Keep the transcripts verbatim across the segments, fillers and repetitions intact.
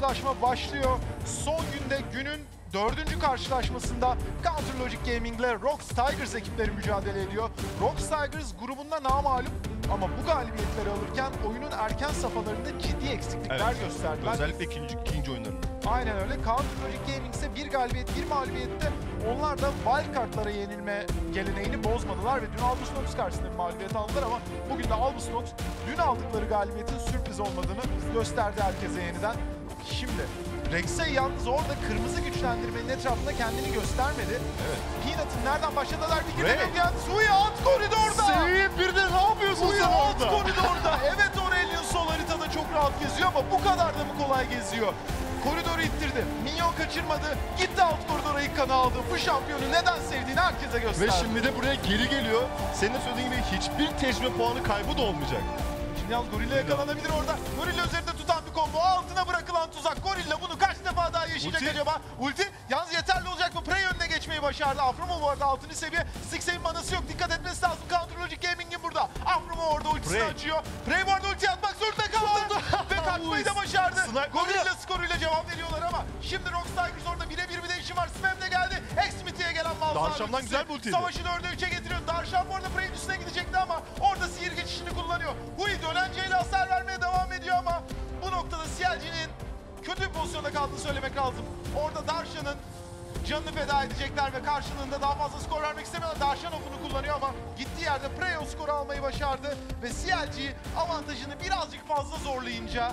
karşılaşma başlıyor. Son günde günün dördüncü karşılaşmasında Counter Logic Gaming ile Rox Tigers ekipleri mücadele ediyor. Rox Tigers grubunda namağlup ama bu galibiyetleri alırken oyunun erken safhalarında ciddi eksiklikler evet, gösterdiler. özellikle ikinci, ikinci oyunlarında. Aynen öyle. Counter Logic Gaming ise bir galibiyet, bir mağlubiyette onlar da wildcard'lara yenilme geleneğini bozmadılar ve dün Albus Nox karşısında bir mağlubiyet aldılar ama bugün de Albus Nox dün aldıkları galibiyetin sürpriz olmadığını gösterdi herkese yeniden. Şimdi Rek'Sai yalnız orada kırmızı güçlendirmenin etrafında kendini göstermedi. Evet. Peanut'ın nereden başladılar bir gidelim geldi. Suya alt koridorda. Seviye birde ne yapıyorsun Suya sen alt orada? koridorda. Evet, Aurelion sol haritada çok rahat geziyor ama bu kadar da mı kolay geziyor? Koridoru ittirdi. Minyon kaçırmadı. Gitti alt koridora ilk kanı aldı. Bu şampiyonu neden sevdiğini herkese gösterdi. Ve şimdi de buraya geri geliyor. Senin söylediğin gibi hiçbir tecrübe puanı kaybı da olmayacak. Şimdi yalnız Gorilla yakalanabilir orada. Gorilla üzerinde tutan bir combo. Altına bırakılan tuzak. Gorilla bunu kaç defa daha yaşayacak Ulti. acaba? Ulti yalnız yeterli olacak mı? Prey önüne geçmeyi başardı. Afromo bu arada altıncı seviye. Stixxay'in manası yok. Dikkat etmesi lazım. Counter Logic Gaming'in burada. Afromo orada ultisini Prey. açıyor. Prey bu arada ulti atmak zorunda kaldı. Ve kaçmayı da başardı. Sniper. Gorilla skoruyla cevap veriyorlar ama şimdi Rox Tigers orada birebir bir değişim var. Smem de geldi. X-Smithy'ye gelen Malzahar Darşam'dan ultisi. güzel bir ultiydi. Savaşı dörde üçe getiriyor. Darşam bu arada Prey'in üstüne gidecekti ama orada sihir geçişini kullanıyor. Hui dönenceyle hasar vermeye devam ediyor ama bu noktada C L G'nin kötü bir pozisyonda kaldığını söylemek lazım. Orada Darşan'ın canını feda edecekler ve karşılığında daha fazla skor vermek istemiyorlar. Darşan bunu kullanıyor ama gittiği yerde Prey o skoru almayı başardı ve C L G avantajını birazcık fazla zorlayınca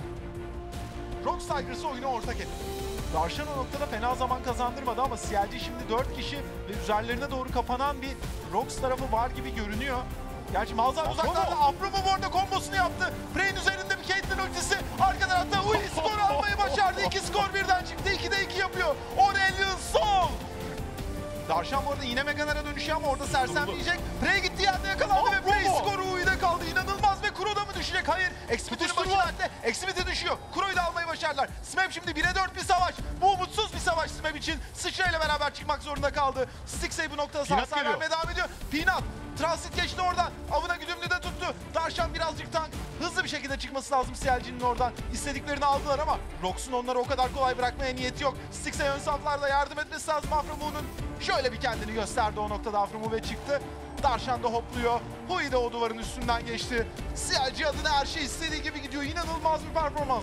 Rox Tigers'ı oyuna ortak etti. Darşan o noktada fena zaman kazandırmadı ama C L G şimdi dört kişi ve üzerlerine doğru kapanan bir Rox tarafı var gibi görünüyor. Gerçi Malzahar uzaklarda. Afromo bu arada kombosunu yaptı. Prey'in üzerinde bir Caitlyn ultisi. Arka tarafta Ui skor almayı başardı. İki skor birden çıktı. ikide iki yapıyor. Aurelion Sol. Darşan bu arada yine Meganer'a dönüşüyor ama orada sersemleyecek. Prey gittiği yerde yakalandı ve Prey skoru Ui'de kaldı. İnanılmaz ve Kuro da mı düşecek? Hayır. X-Smithy'nin başı dertte. X-Smithy düşüyor. Kuro'yu da almayı başardılar. Smep şimdi bire dört bir savaş. Bu umutsuz bir savaş Smep için. Sıçrayla beraber çıkmak zorunda kaldı. Stixxay bu noktada hasar vermeye devam ediyor. Peanut. Transit geçti oradan. Avına güdümlü de tuttu. Darşan birazcık tank. Hızlı bir şekilde çıkması lazım C L G'nin oradan. İstediklerini aldılar ama Rox'un onları o kadar kolay bırakmaya niyeti yok. Stixxay ön saflarda yardım etmesi lazım Afromo'nun. Şöyle bir kendini gösterdi o noktada Afromo ve çıktı. Darşan da hopluyor. Hui de o duvarın üstünden geçti. C L G adına her şey istediği gibi gidiyor. İnanılmaz bir performans.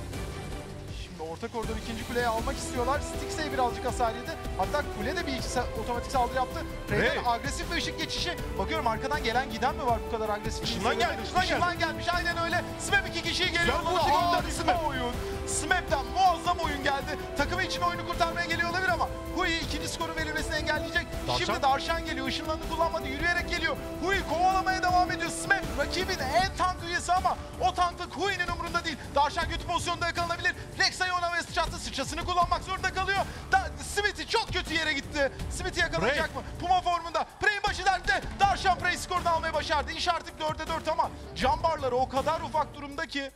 Şimdi orta koridor ikinci kuleyi almak istiyorlar. Stixxay birazcık hasar yedi. Hatta kule de bir iki otomatik saldırı yaptı. Prey'den hey. agresif bir ışık geçişi. Bakıyorum arkadan gelen giden mi var bu kadar agresif? Işından geldi, ışından Işından gelmiş. Aynen öyle. Smep iki kişiyi geliyor. Harika oyun. Smep'ten muazzam oyun geldi. Takımı için oyunu kurtarmaya geliyor olabilir ama Hui ikinci skoru verilmesini engelleyecek. Darşan. Şimdi Darşan geliyor. Işınlarını kullanmadı. Yürüyerek geliyor. Hui kovalamaya devam ediyor. Smep rakibin en tank üyesi ama o tanklık Hui'nin umurunda değil. Darşan kötü pozisyonda yakalanabilir. Rek'Sai ona ve sıçrattı. Sıçrasını kullanmak zorunda kalıyor. Da Smithy çok kötü yere gitti. Smithy yakalanacak Prey. mı? Puma formunda. Prey'in başı dertte. Darşan Prey skorunu almayı başardı. İş artık dörde dört ama can barları o kadar ufak durumda ki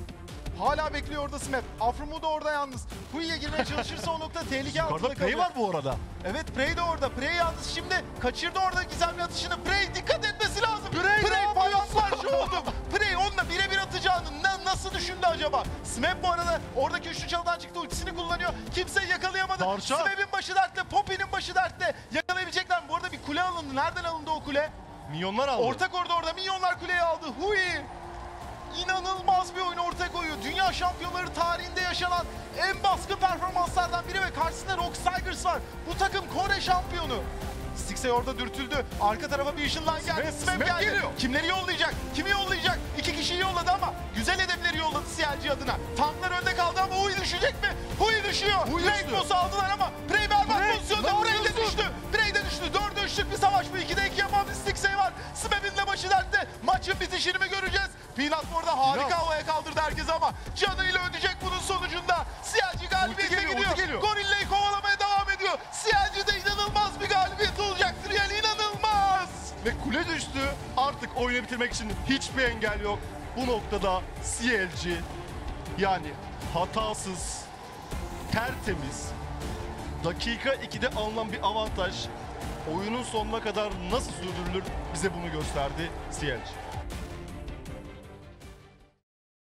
hala bekliyor orada Smep. Afromo da orada yalnız. Hui'ye girmeye çalışırsa o nokta tehlike altında kalacak. Prey var bu arada. Evet, Prey de orada. Prey yalnız şimdi kaçırdı orada gizemli atışını. Prey dikkat etmesi lazım. Prey, Prey paramparça oldu. Prey onunla birebir atacağını na nasıl düşündü acaba? Smep bu arada oradaki üçlü çalıdan çıktı. Ultisini kullanıyor. Kimseyi yakalayamadı. Smep'in başı dertte. Poppy'nin başı dertte. Yakalayabilecekler mi? Bu arada bir kule alındı. Nereden alındı o kule? Minyonlar aldı. Orta koridorda minyonlar kuleyi aldı. Hui! İnanılmaz bir oyun ortaya koyuyor. Dünya şampiyonları tarihinde yaşanan en baskın performanslardan biri ve karşısında Rox Tigers var. Bu takım Kore şampiyonu. Stixxay orada dürtüldü. Arka tarafa bir ışınlan geldi. Smep geldi. Geliyor. Kimleri yollayacak? Kimi yollayacak? İki kişiyi yolladı ama güzel hedefleri yolladı C L G adına. Tanklar önde kaldı ama Hui düşecek mi? Hui düşüyor. Rainbows'u aldılar ama Prey berbat pozisyonda. Prey de düştü. Prey de düştü. Dörde üçlük bir savaş bu. ikide iki yapan bir Stixxay var. Smep'in de başı dertte. Maçın bitişini mi göreceğiz? Peanut orada harika Peanut. havaya kaldırdı herkese ama canıyla ödeyecek bunun sonucunda. C L G galibiyete gidiyor. gidiyor. Gorilla'yı kovalamaya devam ediyor. C L G'de inanılmaz bir galibiyet olacaktır yani inanılmaz. Ve kule düştü. Artık oyunu bitirmek için hiçbir engel yok. Bu noktada C L G yani hatasız, tertemiz, dakika ikide alınan bir avantaj oyunun sonuna kadar nasıl sürdürülür bize bunu gösterdi C L G.